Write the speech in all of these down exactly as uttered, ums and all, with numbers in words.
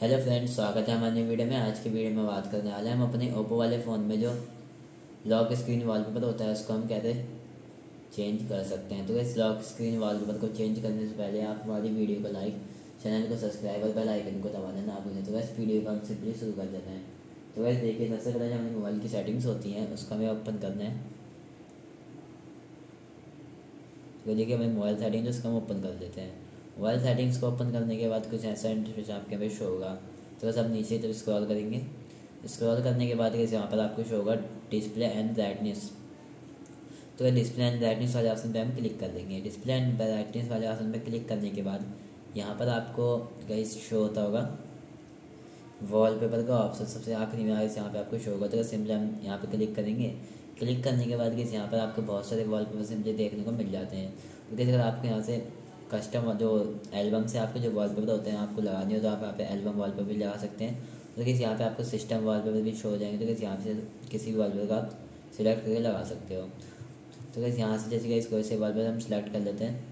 Hello friends, स्वागत है हमारी वीडियो में। आज की वीडियो में बात करने वाले हैं हम अपने ओप्पो वाले फ़ोन में जो लॉक स्क्रीन वॉलपेपर होता है उसको हम कैसे चेंज कर सकते हैं। तो इस लॉक स्क्रीन वॉलपेपर को चेंज करने से पहले आप हमारी वीडियो को लाइक, चैनल को सब्सक्राइब और बेल आइकन को दबाना ना भूलें। तो इस वीडियो को हम सिंपली शुरू कर देते हैं। तो वैसे देखिए, सबसे पहले हमारे मोबाइल की सेटिंग्स होती हैं उसका हमें ओपन करना है। तो देखिए, हमें मोबाइल सेटिंग्स उसका हम ओपन कर देते हैं। मोबाइल सेटिंग्स को ओपन करने के बाद कुछ ऐसा इंटरफेस आपके पे शो होगा। तो बस आप नीचे तरफ स्क्रॉल करेंगे। स्क्रॉल करने के बाद यहाँ पर आपको शो होगा डिस्प्ले एंड ब्राइटनेस। तो डिस्प्ले एंड ब्राइटनेस वाले ऑप्शन पे हम क्लिक कर देंगे। डिस्प्ले एंड ब्राइटनेस वाले ऑप्शन पे क्लिक करने के बाद यहाँ पर आपको गाइस शो होता होगा वॉलपेपर का ऑप्शन, सबसे आखिरी में यहाँ पे आपको शो होगा। तो सिंपली हम यहाँ पे क्लिक करेंगे। क्लिक करने के बाद यहाँ पर आपको बहुत सारे वॉलपेपर सिंपली देखने को मिल जाते हैं। क्योंकि अगर आपको यहाँ से कस्टम जो एल्बम से आपको जो वॉलपेपर होते हैं आपको लगाने हो तो आप यहाँ पे एल्बम वॉलपेपर भी लगा सकते हैं। तो किसी यहाँ पे आपको सिस्टम वॉलपेपर भी शो हो जाएंगे। तो किसी यहाँ से किसी भी वॉलपेपर का आप सिलेक्ट करके लगा सकते हो। तो कैसे यहाँ से जैसे कि इसको ऐसे वॉलपेपर हम सिलेक्ट कर लेते हैं।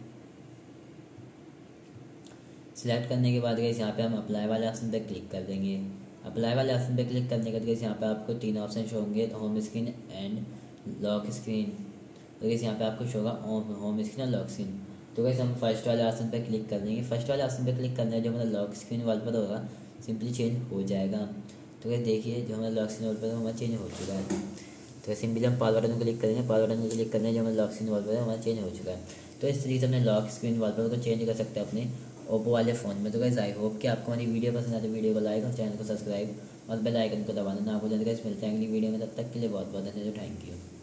सिलेक्ट करने के बाद गैस यहाँ पे हम अप्लाई वाले ऑप्शन पे क्लिक कर देंगे। अप्लाई वाले ऑप्शन पे क्लिक करने के बाद गैस यहाँ पे आपको तीन ऑप्शन शो होंगे, home screen and lock screen. तो गैस यहाँ पे आपको शो होगा होम स्क्रीन और लॉक स्क्रीन। तो गैस हम फर्स्ट वाले ऑप्शन पे क्लिक कर देंगे। फर्स्ट वाले ऑप्शन पे क्लिक करने जो हमारा लॉक स्क्रीन वॉलपेपर होगा सिंपली चेंज हो जाएगा। तो गैस देखिए, जो हमारा लॉक स्क्रीन वॉलपेपर हमारा चेंज हो चुका है। तो सिंपली हम पावर बटन को क्लिक करेंगे। पावर बटन को क्लिक करने जो हमारा लॉक स्क्रीन वॉलपेपर हमारा चेंज हो चुका है। तो इस तरीके से अपने लॉक स्क्रीन वॉलपेपर को चेंज कर सकते हैं अपने ओप्पो वाले फ़ोन में। तो गाइस आई होप कि आपको हमारी वीडियो पसंद आए तो वीडियो को लाइक और चैनल को सब्सक्राइब और बेल आइकन को दबाना ना भूलें। गाइस मिलते हैं अगली वीडियो में, तब तक के लिए बहुत बहुत धन्यवाद। Thank you.